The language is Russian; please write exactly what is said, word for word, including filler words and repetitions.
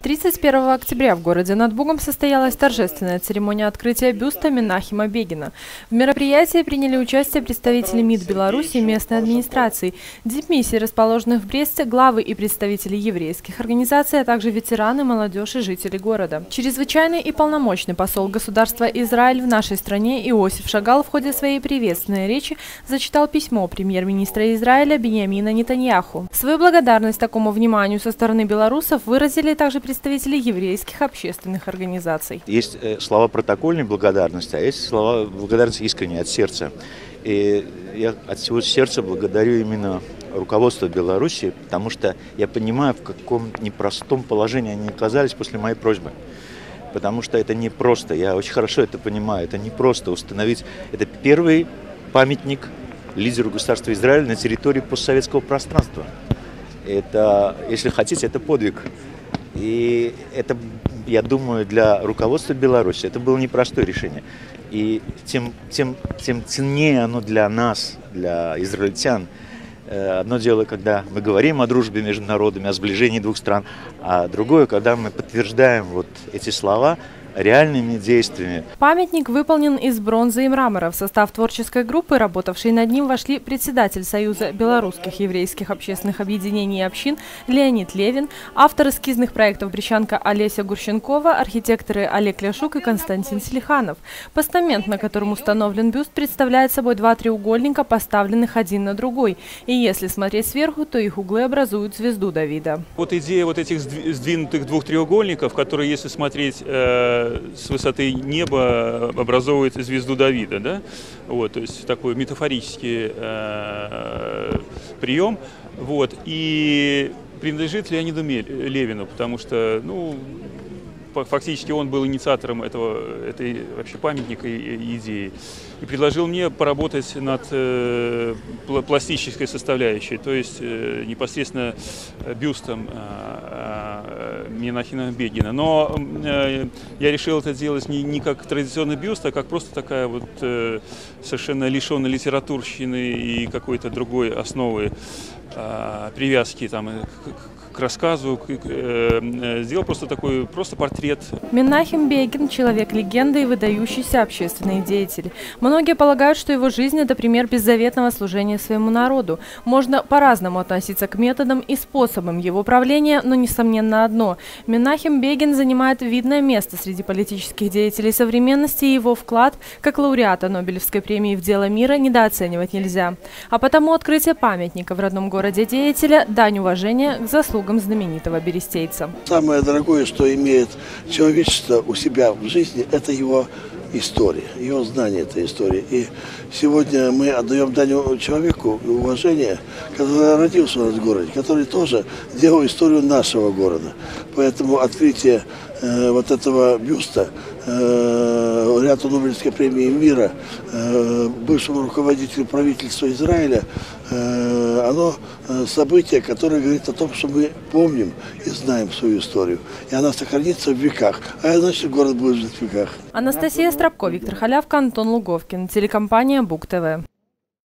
тридцать первого октября в городе над Бугом состоялась торжественная церемония открытия бюста Менахема Бегина. В мероприятии приняли участие представители МИД Беларуси и местной администрации, дипмиссий, расположенных в Бресте, главы и представители еврейских организаций, а также ветераны, молодежь и жители города. Чрезвычайный и полномочный посол государства Израиль в нашей стране Иосиф Шагал в ходе своей приветственной речи зачитал письмо премьер-министра Израиля Биньямина Нетаньяху. Свою благодарность такому вниманию со стороны белорусов выразили также представители еврейских общественных организаций. Есть слова протокольной благодарности, а есть слова благодарности искренней, от сердца. И я от всего сердца благодарю именно руководство Беларуси, потому что я понимаю, в каком непростом положении они оказались после моей просьбы. Потому что это не просто, я очень хорошо это понимаю, это не просто установить. Это первый памятник лидеру государства Израиль на территории постсоветского пространства. Это, если хотите, это подвиг. И это, я думаю, для руководства Беларуси это было непростое решение. И тем, тем, тем ценнее оно для нас, для израильтян. Одно дело, когда мы говорим о дружбе между народами, о сближении двух стран, а другое, когда мы подтверждаем вот эти слова реальными действиями. Памятник выполнен из бронзы и мрамора. В состав творческой группы, работавшей над ним, вошли председатель Союза белорусских еврейских общественных объединений и общин Леонид Левин, автор эскизных проектов «Брещанка» Олеся Гурщенкова, архитекторы Олег Ляшук и Константин Селиханов. Постамент, на котором установлен бюст, представляет собой два треугольника, поставленных один на другой. И если смотреть сверху, то их углы образуют звезду Давида. Вот идея вот этих сдвинутых двух треугольников, которые, если смотреть э с высоты неба, образовывает звезду Давида, да? Вот, то есть такой метафорический э, прием, вот, и принадлежит Леониду Левину, потому что, ну, фактически он был инициатором этого, этой вообще памятника и идеи. И предложил мне поработать над э, пластической составляющей, то есть э, непосредственно бюстом э, э, Менахема Бегина. Но э, я решил это делать не, не как традиционный бюст, а как просто такая вот э, совершенно лишенная литературщины и какой-то другой основы э, привязки там, к, к рассказу, к, э, сделал просто такой просто портрет. Менахем Бегин – человек-легенда и выдающийся общественный деятель. Многие полагают, что его жизнь – это пример беззаветного служения своему народу. Можно по-разному относиться к методам и способам его правления, но несомненно одно – Менахем Бегин занимает видное место среди политических деятелей современности, и его вклад, как лауреата Нобелевской премии в дело мира, недооценивать нельзя. А потому открытие памятника в родном городе деятеля – дань уважения к заслугам знаменитого берестейца. Самое дорогое, что имеет человечество у себя в жизни, это его история, его знание этой истории. И сегодня мы отдаем дань человеку уважение, который родился у нас в городе, который тоже делал историю нашего города. Поэтому открытие э, вот этого бюста э, лауреату Нобелевской премии мира, э, бывшему руководителю правительства Израиля, э, оно э, событие, которое говорит о том, что мы помним и знаем свою историю. И она сохранится в веках. А значит, город будет жить в веках. Анастасия Стропко, Виктор Халявка, Антон Луговкин. Телекомпания Буг ТВ.